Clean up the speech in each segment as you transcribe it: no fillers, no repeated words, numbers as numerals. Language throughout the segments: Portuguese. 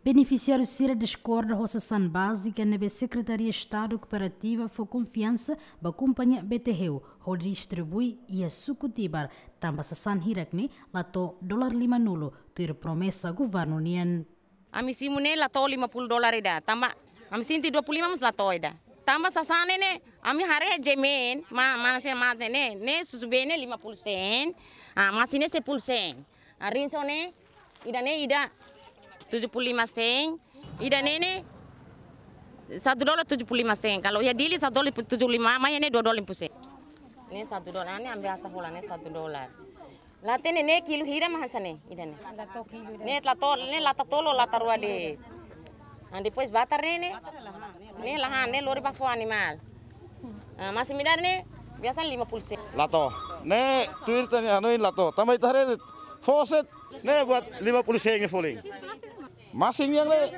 Beneficiários Sira discorda da Roçação Básica na Secretaria de Estado Cooperativa foi confiança da companhia BTHeu, onde distribui e a sucutibar também Sassan Hirakne, lato $5 nulo, ter promessa governo União. A mim simune lato $50 ida, tambah a mim sinti 25 mas lato ida. Tambah Sassan ne, a mim hare jemen, mana ne susubene 50 sen, mas ini 10 sen. A rinso ne, ida 75 sen, ida nene $1 75 sen. Kalau ya dili $1.75, mas ini $2.50. Ini $1, ini ambil asal hola, ini $1. Latene ne kilo hira mahasa ne, ida ne. Ne lata tolo lata rua de. Depois batar ne lahan ne lori bafo animal. Masih midar ne biasa 50 sen. Lato, ne tuir tanya anuin lato, tambah itare faucet ne buat 50 sen yang fuling. Masing yang le.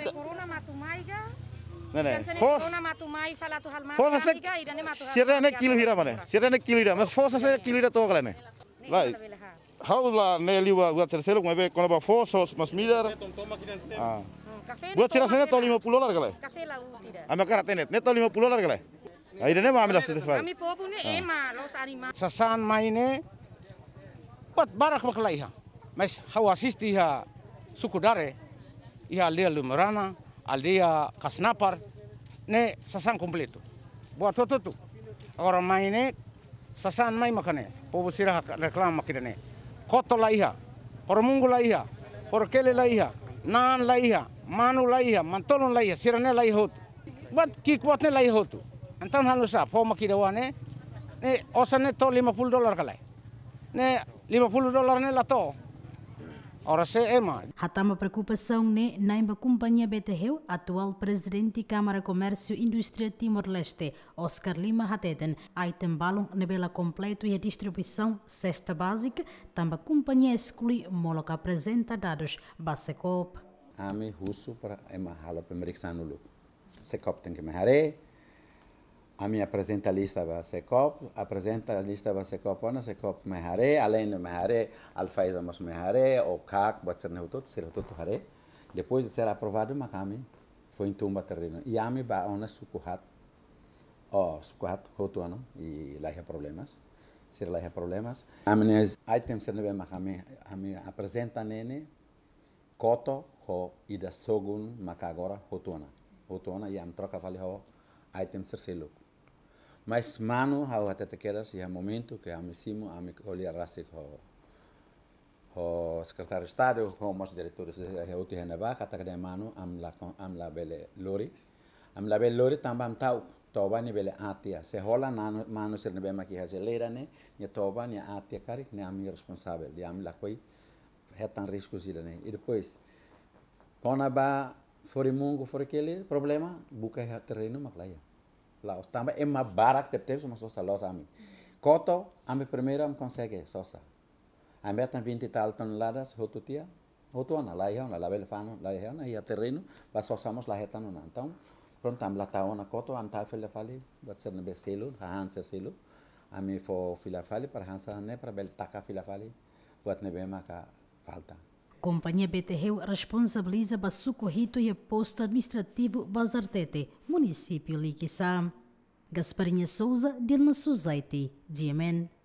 Nene, faucet sirene kilo hira mana? Sirene kilo hira, mas faucet kilo hira to kalene. Lai, how la ne liwa buat terseluk mabe kono ba faucet mas midar. Buat sirasene to $50 kale. Kafe lau tidak. Ame karatenet, ne to $50 kale. Aida ne ma ambil satisfy. Kami popo ne ema los animal. Sassan maine pat barak maklaiha. Mas hawasisti ha sukudare iha lia lumerana, aldia kasnapar ne Sassan completo. Buat tu. Orang maine Sassan mai makane. Popo sirah reklam makidane. Koto laiha, pormungu laiha, porkele laiha, nan laiha, manu laiha, mantolon laiha, sirane laiha hotu. Bat kikbot ne laiha hotu. Antan halusa, po makidawane, ne osane to $50 kalai. Ne $50 ne lato. Ora se ema. Hatama preocupação ne na companhia BTHeu, atual presidente Câmara Comércio e Indústria Timor-Leste, Oscar Lima Hateten, item balão nebela completo e a distribuição cesta básica, também companhia exclui moloca apresenta dados Basecop. Ami russo para ema hala pemeriksanulu. Secop tem que me hare. Ami apresenta a lista da Secop, apresenta a lista da Secop, ona Secop me hare, além de me hare, alfaiza mas me hare, o CAC, pode ser tudo hare. Depois de ser aprovado, macami foi em tumba terreno. E ami ba ona sukuhat hotuano e lá problemas. Ser lá problemas. Ami item ser nebe macami, ami apresenta nene koto ho ida sogun macagora hotuana e am troca vale ho item ser selo. Mas mano hau até quedas e há momento que amissimo ami olhar rasik ho secretário de Estado ho mas diretores de uti henaba kata kada mano am la bele lori tambam tau toba ni bele atia se hola mano ser nebe maki hajeleira ne toba ni atia karik ne ami responsável de am la koi hetan riscos idane e depois kona ba fori mungo fori kele problema buka terreno maklaya. Laos também é mais barato que teve uma sosa loja a mim. Coto, a mim primeiro me consegue sosa. A mim tem 20 e tal toneladas, hotuana, lá é lá belfano, lá é e a terreno, mas sosamos lá reta não. Então, pronto, am lá tá ona coto, am tal fila fali, vai ser no selo, a hansa selo. A mim for fila fali para hansa né para bel taca fila fali, vai nebe maca falta. Companhia BTHeu responsabiliza o socorrito e posto administrativo Bazartete, município Liquissam. Gasparinha Souza, Dilma Suzaiti, Diemen.